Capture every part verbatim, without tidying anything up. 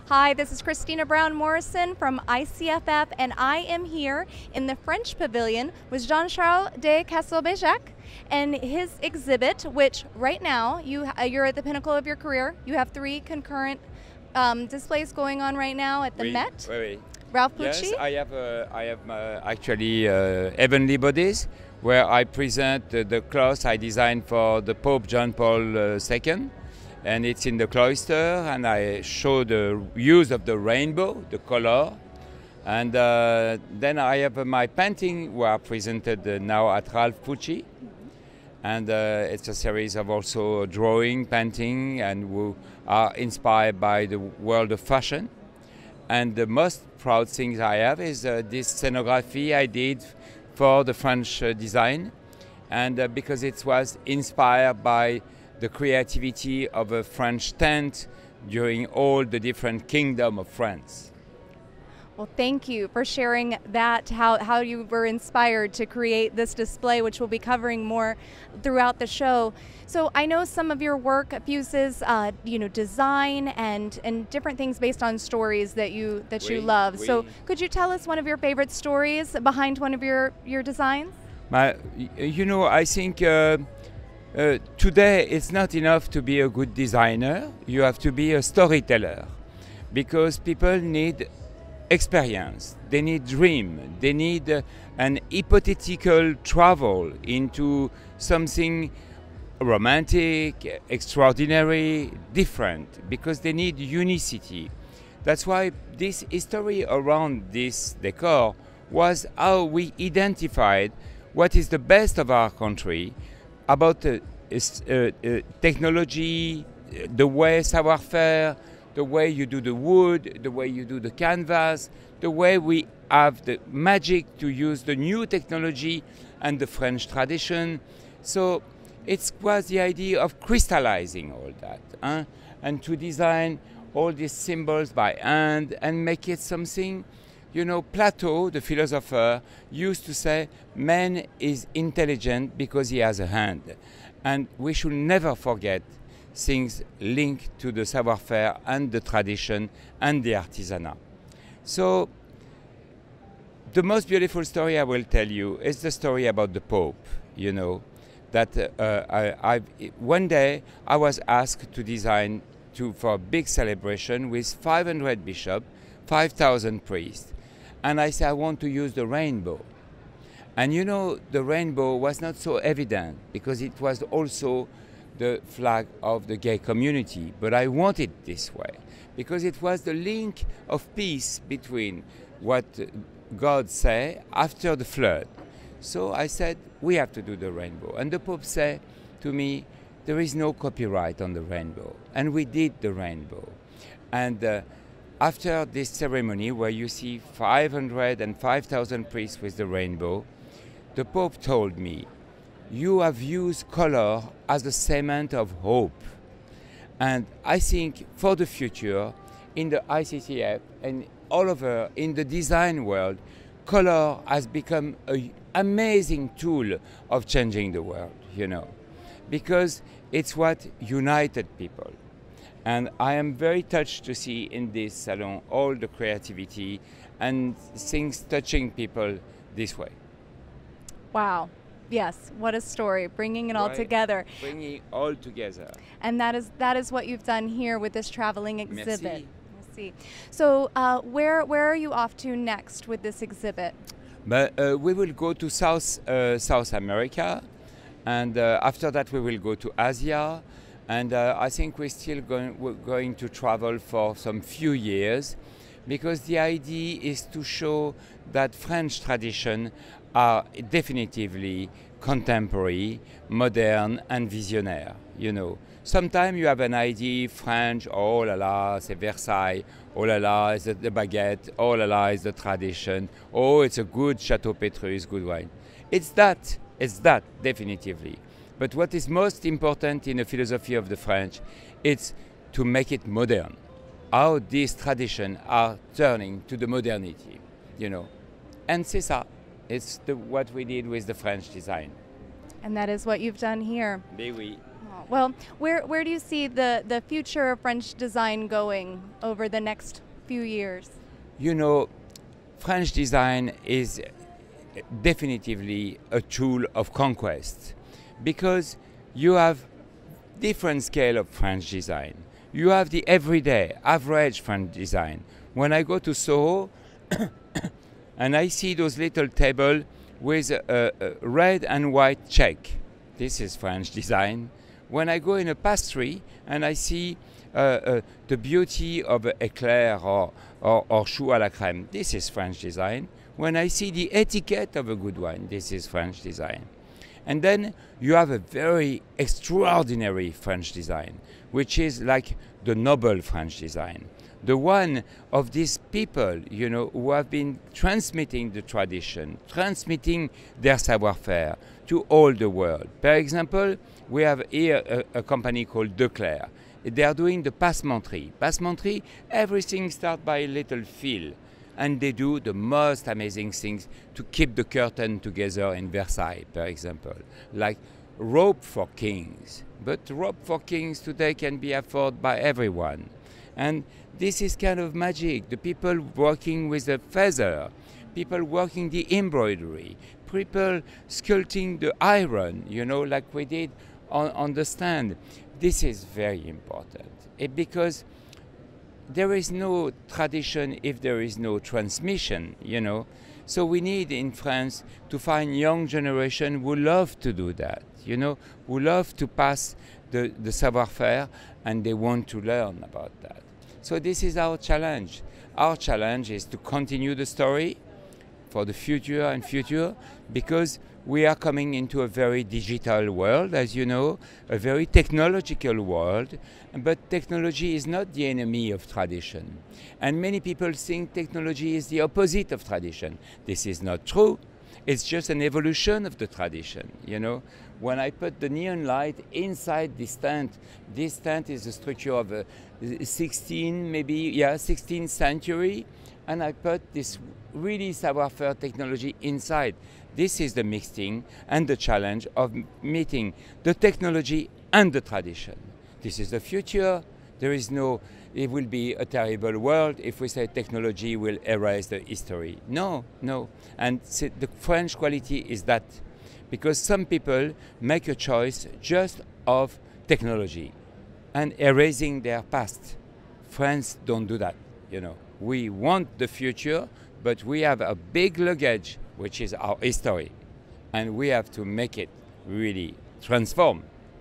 Hi, this is Christina Brown Morrison from I C F F, and I am here in the French Pavilion with Jean-Charles de Castelbajac and his exhibit, which right now you, uh, you're at the pinnacle of your career. You have three concurrent um, displays going on right now at the Oui, Met. oui, oui. Ralph Pucci? Yes, I have, uh, I have uh, actually uh, Heavenly Bodies, where I present uh, the cloth I designed for the Pope John Paul the Second. And it's in the cloister, and I show the use of the rainbow, the color. And uh, then I have uh, my painting were presented uh, now at Ralph Pucci. Mm-hmm. And uh, it's a series of also drawing, painting, and who are inspired by the world of fashion. And the most proud thing I have is uh, this scenography I did for the French uh, design. And uh, because it was inspired by the creativity of a French tent during all the different kingdoms of France. Well, thank you for sharing that, how, how you were inspired to create this display, which we'll be covering more throughout the show. So I know some of your work fuses, uh, you know, design and, and different things based on stories that you, that oui, you love. Oui. So could you tell us one of your favorite stories behind one of your, your designs? My, you know, I think uh, Uh, today it's not enough to be a good designer, you have to be a storyteller, because people need experience, they need dream, they need uh, an hypothetical travel into something romantic, extraordinary, different, because they need unicity. That's why this history around this decor was how we identified what is the best of our country, about uh, uh, uh, technology, uh, the way savoir-faire, the way you do the wood, the way you do the canvas, the way we have the magic to use the new technology and the French tradition. So it was the idea of crystallizing all that, huh? And to design all these symbols by hand and make it something. You know, Plato, the philosopher, used to say, man is intelligent because he has a hand. And we should never forget things linked to the savoir-faire and the tradition and the artisanat. So, the most beautiful story I will tell you is the story about the Pope, you know, that uh, I, I, one day I was asked to design to, for a big celebration with five hundred bishops, five thousand priests. And I said, I want to use the rainbow. And you know, the rainbow was not so evident because it was also the flag of the gay community. But I wanted it this way because it was the link of peace between what God said after the flood. So I said, we have to do the rainbow. And the Pope said to me, there is no copyright on the rainbow. And we did the rainbow. And uh, after this ceremony, where you see five hundred and five thousand priests with the rainbow, the Pope told me, you have used color as a cement of hope. And I think for the future, in the I C C F and all over in the design world, color has become an amazing tool of changing the world, you know, because it's what united people. And I am very touched to see in this salon all the creativity and things touching people this way. Wow. Yes, what a story, bringing it all Right. together. Bringing it all together. And that is that is what you've done here with this traveling exhibit. Merci. Merci. So uh, where, where are you off to next with this exhibit? But uh, we will go to South, uh, South America, and uh, after that we will go to Asia. And uh, I think we're still going, we're going to travel for some few years, because the idea is to show that French traditions are definitively contemporary, modern, and visionnaire. You know, sometimes you have an idea, French, oh la la, c'est Versailles, oh la la, it's the baguette, oh la la, it's the tradition, oh, it's a good Chateau Petrus, good wine. It's that, it's that, definitively. But what is most important in the philosophy of the French, it's to make it modern. How these traditions are turning to the modernity, you know. And c'est ça. It's the, what we did with the French design. And that is what you've done here. Mais oui. Oh, Well, where, where do you see the, the future of French design going over the next few years? You know, French design is definitively a tool of conquest because you have different scale of French design. You have the everyday, average French design. When I go to Soho and I see those little tables with a, a red and white check, this is French design. When I go in a pastry and I see uh, uh, the beauty of an eclair or, or, or choux à la crème, this is French design. When I see the etiquette of a good wine, this is French design. And then you have a very extraordinary French design, which is like the noble French design. The one of these people, you know, who have been transmitting the tradition, transmitting their savoir-faire to all the world. For example, we have here a, a company called Declerc. They are doing the passementerie. Passementerie, everything starts by a little fil. And they do the most amazing things to keep the curtain together in Versailles, for example, like rope for kings. But rope for kings today can be afforded by everyone. And this is kind of magic. The people working with the feather, people working the embroidery, people sculpting the iron, you know, like we did on, on the stand. This is very important it, because there is no tradition if there is no transmission, you know. So we need in France to find young generation who love to do that, you know, who love to pass the, the savoir-faire and they want to learn about that. So this is our challenge. Our challenge is to continue the story for the future and future, because we are coming into a very digital world, as you know, a very technological world, but technology is not the enemy of tradition. And many people think technology is the opposite of tradition. This is not true. It's just an evolution of the tradition, you know. When I put the neon light inside this tent, this tent is a structure of a sixteen, maybe, yeah, sixteenth century, and I put this really savoir-faire technology inside. This is the mixing and the challenge of meeting the technology and the tradition. This is the future. There is no, it will be a terrible world if we say technology will erase the history. No, no. And the French quality is that, because some people make a choice just of technology and erasing their past. France don't do that, you know. We want the future, but we have a big luggage, which is our history, and we have to make it really transform.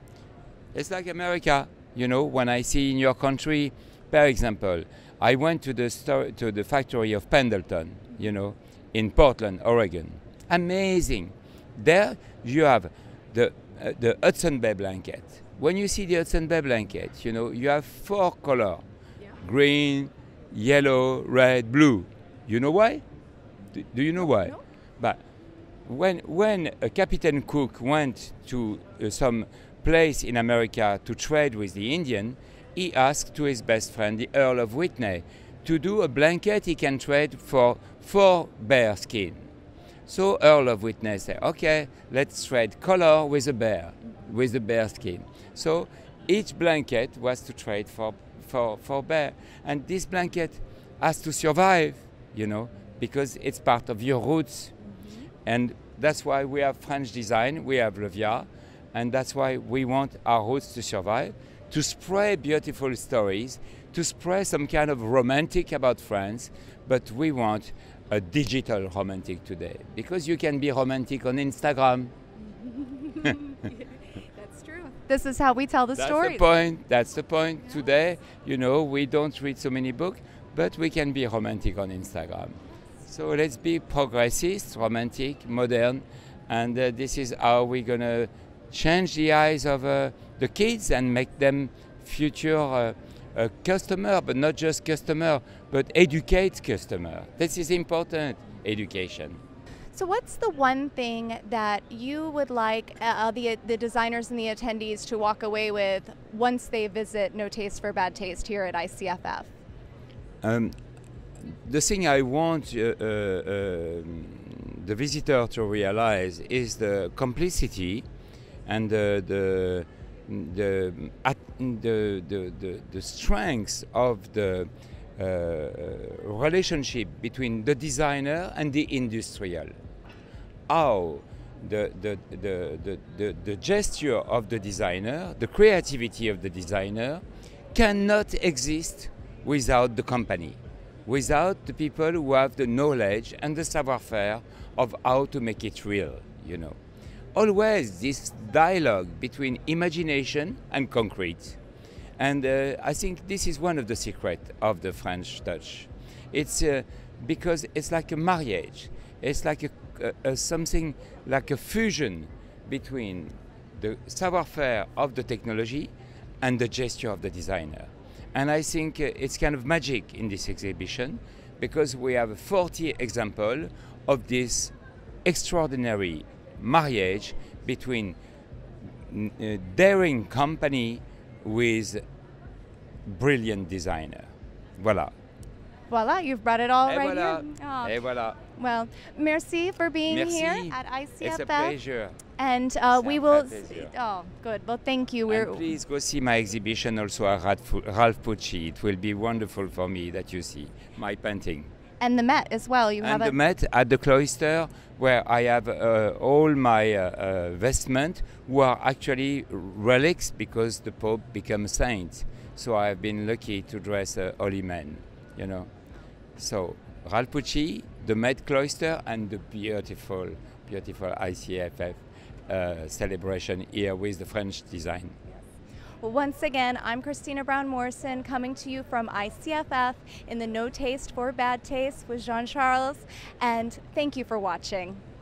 It's like America, you know, when I see in your country, for example, I went to the, store, to the factory of Pendleton, you know, in Portland, Oregon. Amazing. There you have the, uh, the Hudson Bay blanket. When you see the Hudson Bay blanket, you know, you have four colors, yeah. Green, yellow, red, blue. You know why? Do, do you know why? No. But when, when a Captain Cook went to uh, some place in America to trade with the Indian, he asked to his best friend, the Earl of Whitney, to do a blanket he can trade for four bear skin. So Earl of Whitney said, okay, let's trade color with a bear, with the bear skin. So each blanket was to trade for, for, for bear. And this blanket has to survive, you know, because it's part of your roots. Mm-hmm. And that's why we have French design, we have Levia, and that's why we want our roots to survive, to spread beautiful stories, to spread some kind of romantic about France, but we want a digital romantic today, because you can be romantic on Instagram. That's true. This is how we tell the That's story. That's the point. That's the point. Yeah. Today, you know, we don't read so many books, but we can be romantic on Instagram. So let's be progressist, romantic, modern, and uh, this is how we're going to change the eyes of uh, the kids and make them future uh, uh, customer, but not just customer, but educate customer. This is important, education. So what's the one thing that you would like uh, the, the designers and the attendees to walk away with once they visit No Taste for Bad Taste here at I C F F? Um, the thing I want uh, uh, uh, the visitor to realize is the complicity and the, the, the, at, the, the, the, the strengths of the uh, relationship between the designer and the industrial. How the, the, the, the, the, the gesture of the designer, the creativity of the designer cannot exist without the company, without the people who have the knowledge and the savoir-faire of how to make it real, you know. Always this dialogue between imagination and concrete. And uh, I think this is one of the secrets of the French touch. It's uh, because it's like a marriage. It's like a, a, a something like a fusion between the savoir-faire of the technology and the gesture of the designer. And I think uh, it's kind of magic in this exhibition because we have forty examples of this extraordinary marriage between uh, daring company with brilliant designer. Voilà. Voila, you've brought it all Et right voilà. here. Oh. Et voilà. Well, merci for being Merci. here at I C F F. It's a pleasure. And uh, we will. pleasure. Oh, good. Well, thank you. We're And please go see my exhibition also at Ralph Pucci. It will be wonderful for me that you see my painting. and the Met as well. You and have the a Met at the cloister, where I have uh, all my uh, uh, vestment, who are actually relics because the Pope became a saint. So I've been lucky to dress a holy man, you know. So Ralph Pucci, the Met cloister, and the beautiful, beautiful I C F F uh, celebration here with the French design. Well, once again, I'm Christina Brown Morrison, coming to you from I C F F in the No Taste for Bad Taste with Jean-Charles, and thank you for watching.